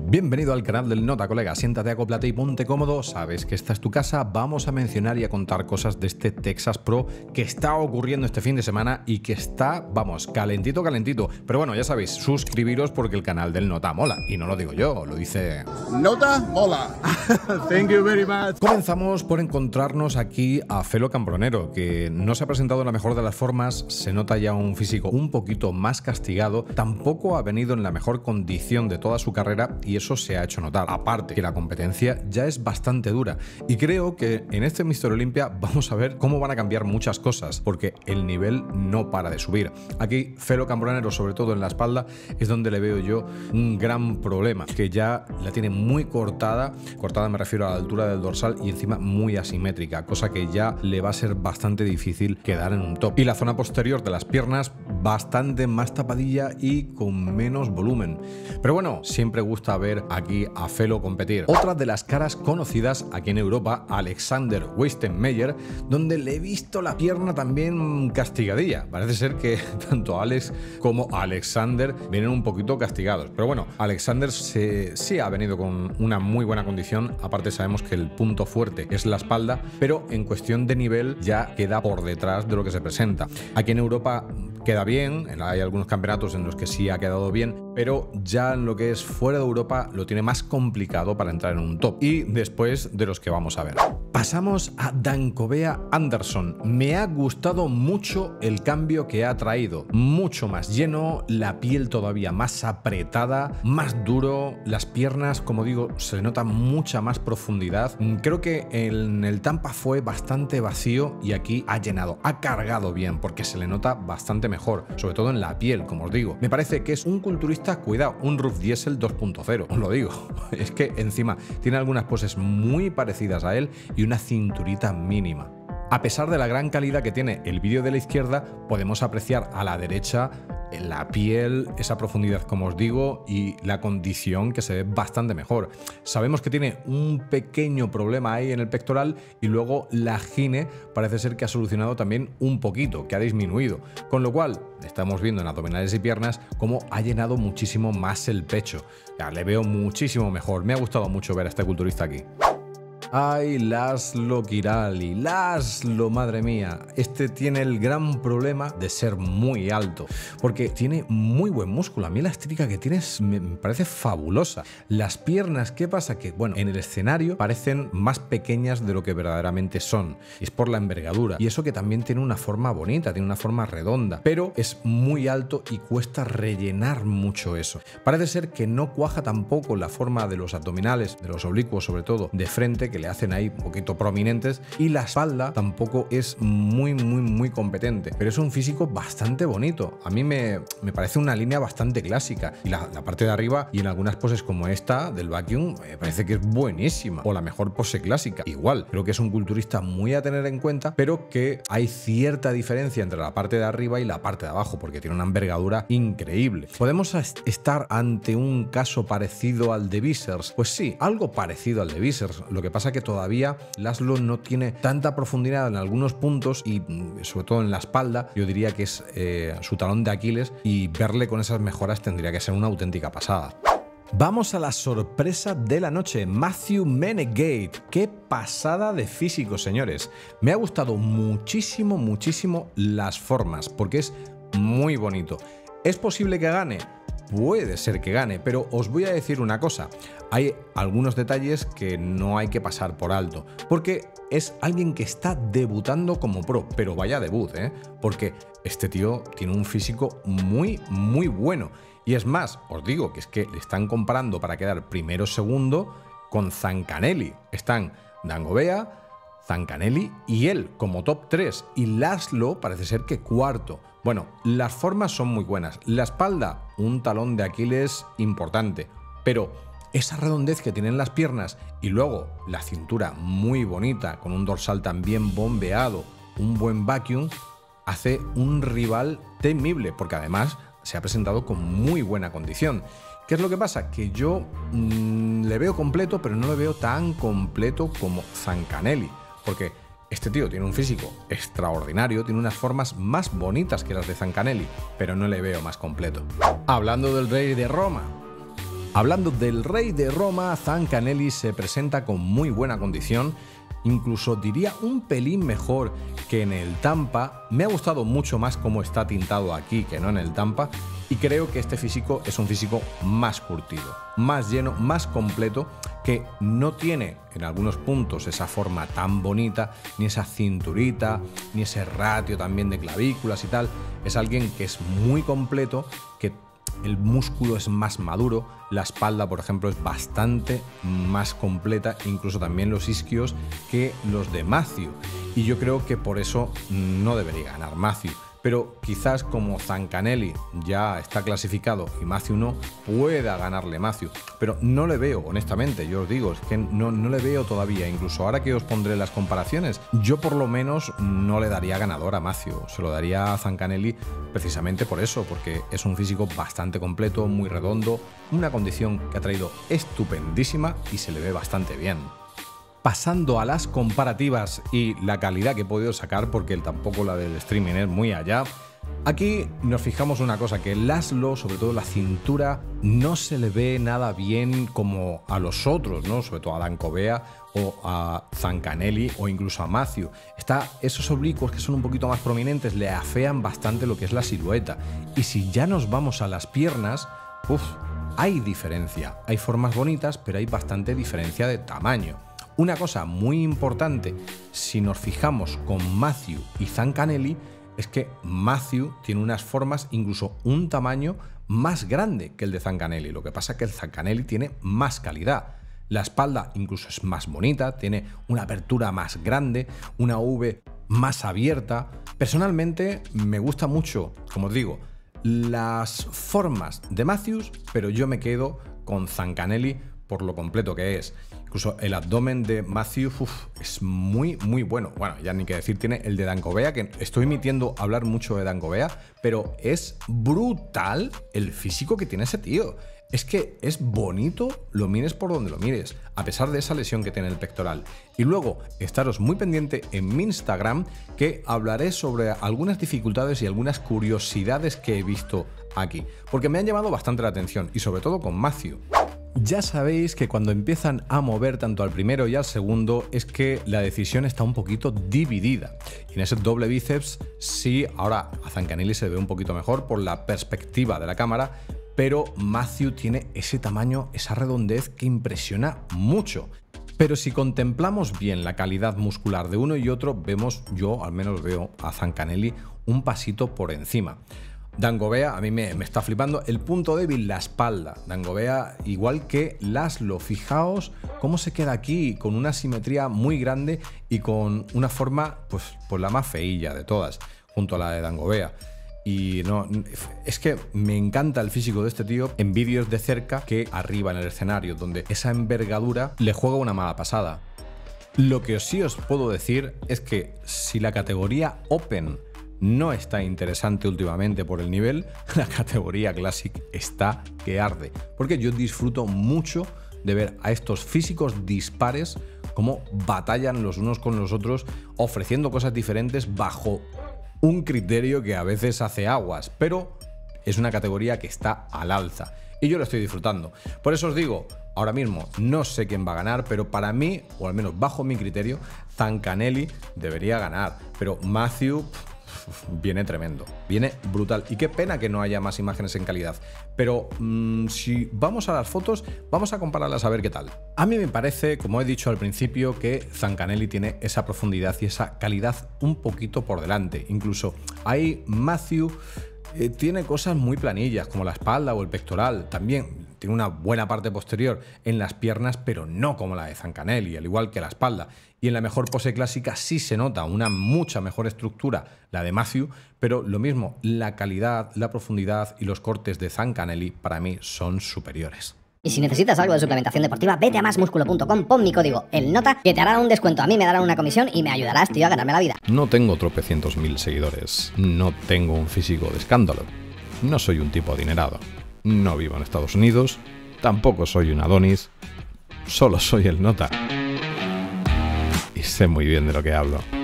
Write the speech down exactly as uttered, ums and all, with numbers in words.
Bienvenido al canal del Nota, colega. Siéntate, acóplate y ponte cómodo. Sabes que esta es tu casa. Vamos a mencionar y a contar cosas de este Texas Pro que está ocurriendo este fin de semana y que está, vamos, calentito, calentito. Pero bueno, ya sabéis, suscribiros porque el canal del Nota mola. Y no lo digo yo, lo dice... Nota mola. Thank you very much. Comenzamos por encontrarnos aquí a Felo Cambronero, que no se ha presentado en la mejor de las formas. Se nota ya un físico un poquito más castigado. Tampoco ha venido en la mejor condición de toda su carrera y eso se ha hecho notar. Aparte que la competencia ya es bastante dura y creo que en este míster Olympia vamos a ver cómo van a cambiar muchas cosas porque el nivel no para de subir. Aquí Felo Cambronero, sobre todo en la espalda, es donde le veo yo un gran problema, que ya la tiene muy cortada, cortada me refiero a la altura del dorsal y encima muy asimétrica, cosa que ya le va a ser bastante difícil quedar en un top. Y la zona posterior de las piernas bastante más tapadilla y con menos volumen. Pero bueno, siempre gusta ver aquí a Felo competir. Otra de las caras conocidas aquí en Europa, Alexander Weistenmeyer, donde le he visto la pierna también castigadilla. Parece ser que tanto Alex como Alexander vienen un poquito castigados. Pero bueno, Alexander se, sí ha venido con una muy buena condición. Aparte sabemos que el punto fuerte es la espalda, pero en cuestión de nivel ya queda por detrás de lo que se presenta. Aquí en Europa queda bien, hay algunos campeonatos en los que sí ha quedado bien, pero ya en lo que es fuera de Europa lo tiene más complicado para entrar en un top. Y después de los que vamos a ver. Pasamos a Dancovea Anderson. Me ha gustado mucho el cambio que ha traído. Mucho más lleno, la piel todavía más apretada, más duro, las piernas, como digo, se le nota mucha más profundidad. Creo que en el Tampa fue bastante vacío y aquí ha llenado, ha cargado bien porque se le nota bastante mejor, sobre todo en la piel, como os digo. Me parece que es un culturista, cuidado, un Rough Diesel dos punto cero, os lo digo. Es que encima tiene algunas poses muy parecidas a él y una cinturita mínima. A pesar de la gran calidad que tiene el vídeo de la izquierda, podemos apreciar a la derecha en la piel, esa profundidad, como os digo, y la condición que se ve bastante mejor. Sabemos que tiene un pequeño problema ahí en el pectoral y luego la gine parece ser que ha solucionado también un poquito, que ha disminuido. Con lo cual, estamos viendo en abdominales y piernas cómo ha llenado muchísimo más el pecho. Ya, le veo muchísimo mejor. Me ha gustado mucho ver a este culturista aquí. Ay, Laszlo Kirali, Laszlo, madre mía, este tiene el gran problema de ser muy alto, porque tiene muy buen músculo. A mí la estética que tiene me parece fabulosa. Las piernas, ¿qué pasa? Que, bueno, en el escenario parecen más pequeñas de lo que verdaderamente son. Y es por la envergadura. Y eso que también tiene una forma bonita, tiene una forma redonda, pero es muy alto y cuesta rellenar mucho eso. Parece ser que no cuaja tampoco la forma de los abdominales, de los oblicuos sobre todo, de frente, que le hacen ahí un poquito prominentes, y la espalda tampoco es muy muy muy competente, pero es un físico bastante bonito. A mí me, me parece una línea bastante clásica y la, la parte de arriba y en algunas poses como esta del vacuum me parece que es buenísima, o la mejor pose clásica. Igual, creo que es un culturista muy a tener en cuenta, pero que hay cierta diferencia entre la parte de arriba y la parte de abajo porque tiene una envergadura increíble. ¿Podemos estar ante un caso parecido al de Vissers? Pues sí, algo parecido al de Vissers. Lo que pasa que todavía Laszlo no tiene tanta profundidad en algunos puntos y sobre todo en la espalda. Yo diría que es eh, su talón de Aquiles y verle con esas mejoras tendría que ser una auténtica pasada. Vamos a la sorpresa de la noche, Matthew Menegate. Qué pasada de físico, señores. Me ha gustado muchísimo, muchísimo las formas porque es muy bonito. ¿Es posible que gane? Puede ser que gane, pero os voy a decir una cosa. Hay algunos detalles que no hay que pasar por alto, porque es alguien que está debutando como pro, pero vaya debut, ¿eh? Porque este tío tiene un físico muy, muy bueno. Y es más, os digo que es que le están comparando para quedar primero o segundo con Zancanelli. Están Dancovea, Zancanelli y él como top tres, y Laszlo parece ser que cuarto. Bueno, las formas son muy buenas. La espalda, un talón de Aquiles importante, pero esa redondez que tienen las piernas y luego la cintura muy bonita, con un dorsal también bombeado, un buen vacuum, hace un rival temible, porque además se ha presentado con muy buena condición. ¿Qué es lo que pasa? Que yo mmm, le veo completo, pero no le veo tan completo como Zancanelli, porque este tío tiene un físico extraordinario, tiene unas formas más bonitas que las de Zancanelli, pero no le veo más completo. Hablando del rey de Roma, Hablando del rey de Roma, Zancanelli se presenta con muy buena condición, incluso diría un pelín mejor que en el Tampa. Me ha gustado mucho más cómo está tintado aquí que no en el Tampa, y creo que este físico es un físico más curtido, más lleno, más completo, que no tiene en algunos puntos esa forma tan bonita, ni esa cinturita, ni ese ratio también de clavículas y tal. Es alguien que es muy completo, que el músculo es más maduro, la espalda, por ejemplo, es bastante más completa, incluso también los isquios, que los de Matthew. Y yo creo que por eso no debería ganar Matthew. Pero quizás como Zancanelli ya está clasificado y Matthew no, pueda ganarle Matthew. Pero no le veo, honestamente, yo os digo, es que no, no le veo todavía. Incluso ahora que os pondré las comparaciones, yo por lo menos no le daría ganador a Matthew. Se lo daría a Zancanelli precisamente por eso, porque es un físico bastante completo, muy redondo, una condición que ha traído estupendísima y se le ve bastante bien. Pasando a las comparativas y la calidad que he podido sacar, porque tampoco la del streaming es muy allá, aquí nos fijamos una cosa, que Laszlo, sobre todo la cintura, no se le ve nada bien como a los otros, ¿no? Sobre todo a Dan Covea o a Zancanelli o incluso a Matthew. Está, esos oblicuos que son un poquito más prominentes le afean bastante lo que es la silueta. Y si ya nos vamos a las piernas, uff, hay diferencia. Hay formas bonitas, pero hay bastante diferencia de tamaño. Una cosa muy importante, si nos fijamos con Matthew y Zancanelli, es que Matthew tiene unas formas, incluso un tamaño más grande que el de Zancanelli. Lo que pasa es que el Zancanelli tiene más calidad. La espalda incluso es más bonita, tiene una apertura más grande, una V más abierta. Personalmente me gusta mucho, como os digo, las formas de Matthew, pero yo me quedo con Zancanelli por lo completo que es. Incluso el abdomen de Matthew uf, es muy, muy bueno. Bueno, ya ni que decir tiene el de Dan Covea, que estoy emitiendo hablar mucho de Dan Covea, pero es brutal el físico que tiene ese tío. Es que es bonito, lo mires por donde lo mires, a pesar de esa lesión que tiene el pectoral. Y luego, estaros muy pendiente en mi Instagram, que hablaré sobre algunas dificultades y algunas curiosidades que he visto aquí, porque me han llamado bastante la atención, y sobre todo con Matthew. Ya sabéis que cuando empiezan a mover tanto al primero y al segundo es que la decisión está un poquito dividida. Y en ese doble bíceps sí, ahora a Zancanelli se ve un poquito mejor por la perspectiva de la cámara, pero Matthew tiene ese tamaño, esa redondez que impresiona mucho. Pero si contemplamos bien la calidad muscular de uno y otro, vemos, yo al menos veo a Zancanelli un pasito por encima. Dan Covea a mí me, me está flipando. El punto débil, la espalda. Dan Covea, igual que Laszlo. Fijaos cómo se queda aquí, con una simetría muy grande y con una forma, pues, pues la más feilla de todas, junto a la de Dan Covea. Y no, es que me encanta el físico de este tío en vídeos de cerca que arriba en el escenario, donde esa envergadura le juega una mala pasada. Lo que sí os puedo decir es que si la categoría Open no está interesante últimamente por el nivel, la categoría Classic está que arde, porque yo disfruto mucho de ver a estos físicos dispares cómo batallan los unos con los otros, ofreciendo cosas diferentes bajo un criterio que a veces hace aguas, pero es una categoría que está al alza y yo lo estoy disfrutando. Por eso os digo, ahora mismo no sé quién va a ganar, pero para mí, o al menos bajo mi criterio, Zancanelli debería ganar, pero Matthew viene tremendo, viene brutal. Y qué pena que no haya más imágenes en calidad. Pero mmm, si vamos a las fotos, vamos a compararlas a ver qué tal. A mí me parece, como he dicho al principio, que Zancanelli tiene esa profundidad y esa calidad un poquito por delante. Incluso ahí Matthew eh, tiene cosas muy planillas, como la espalda o el pectoral. También tiene una buena parte posterior en las piernas, pero no como la de Zancanelli, al igual que la espalda. Y en la mejor pose clásica sí se nota una mucha mejor estructura, la de Matthew, pero lo mismo, la calidad, la profundidad y los cortes de Zancanelli para mí son superiores. Y si necesitas algo de suplementación deportiva, vete a más músculo punto com, pon mi código ELNOTA, que te harán un descuento. A mí me darán una comisión y me ayudarás, tío, a ganarme la vida. No tengo tropecientos mil seguidores, no tengo un físico de escándalo, no soy un tipo adinerado, no vivo en Estados Unidos, tampoco soy un Adonis, solo soy el Nota. Y sé muy bien de lo que hablo.